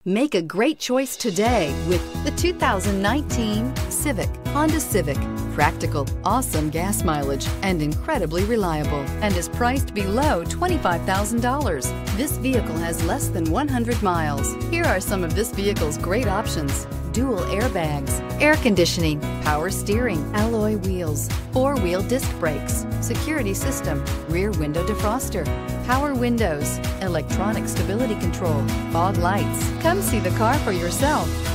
Make a great choice today with the 2019 Civic, Honda Civic. Practical, awesome gas mileage, and incredibly reliable, and is priced below $25,000. This vehicle has less than 100 miles. Here are some of this vehicle's great options: dual airbags, air conditioning, power steering, alloy wheels, four-wheel disc brakes, security system, rear window defroster, power windows, electronic stability control, fog lights. Come see the car for yourself.